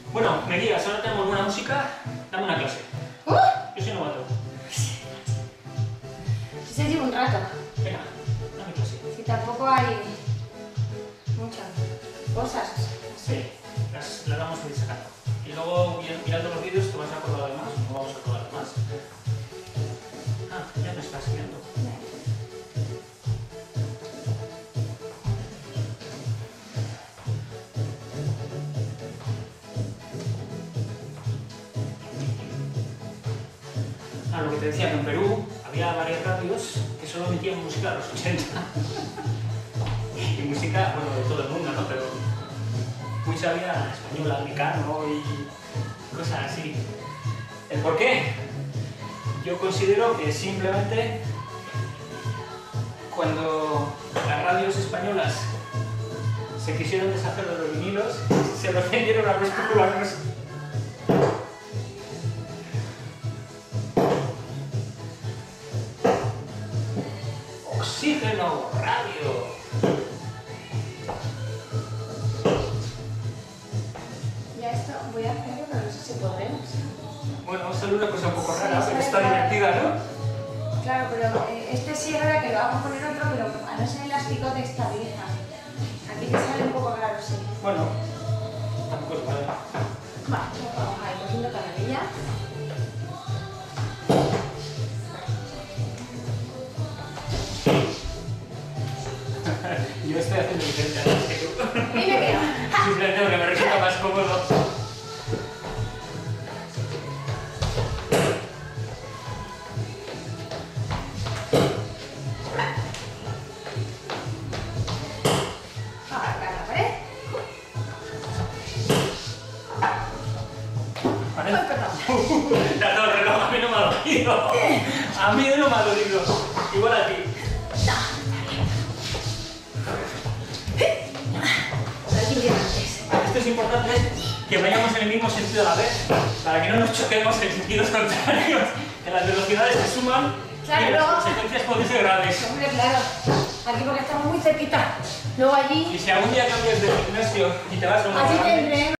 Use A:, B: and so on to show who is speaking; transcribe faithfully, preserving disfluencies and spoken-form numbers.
A: Bueno, me guías, ahora tenemos buena música, dame una clase.
B: ¿Uh?
A: Yo soy novato.
B: Si se lleva un rato.
A: Venga, dame clase.
B: Si tampoco hay muchas cosas.
A: Sí, las, las vamos a ir sacando. Y luego, mirando los vídeos, te vas a acordar de más, no vamos a acordar de más. Ah, ya me estás viendo. Ah, lo que te decía, que en Perú había varias radios que solo emitían música de los ochenta. Y música, bueno, de todo el mundo, ¿no? Pero mucha había española, mecano y cosas así. ¿El por qué? Yo considero que simplemente cuando las radios españolas se quisieron deshacer de los vinilos, se los vendieron a los cubanos. Oxígeno, radio.
B: Ya esto voy a hacerlo, pero no sé si podremos.
A: Bueno, vamos a hacer una cosa un poco rara,
B: Sí,
A: pero
B: sí,
A: está
B: claro.
A: divertida, ¿no?
B: Claro, pero eh, este sí es verdad que lo vamos a poner otro, pero a no ser elástico de esta vieja. Aquí te sale un poco raro, sí.
A: Bueno, tampoco es malo.
B: Vale, vamos ahí cogiendo canalilla.
A: Yo estoy haciendo diferente a lo que tú.
B: Y me quedo.
A: Simplemente porque me resulta más cómodo.
B: Agarra la pared.
A: ¿Vale?
B: Ay, perdón.
A: Ya no, el reloj a mí no me ha dolido. A mí no me ha dolido. Igual a ti.
B: Aquí lleva antes.
A: Esto es importante que vayamos en el mismo sentido a la vez, para que no nos choquemos en sentidos contrarios, que las velocidades se suman
B: Claro,
A: y las
B: no.
A: consecuencias pueden ser graves.
B: Hombre, claro. Aquí porque estamos muy cerquita. Luego allí.
A: Y si algún día cambias de gimnasio y te vas a una
B: Allí
A: grande,
B: tendré.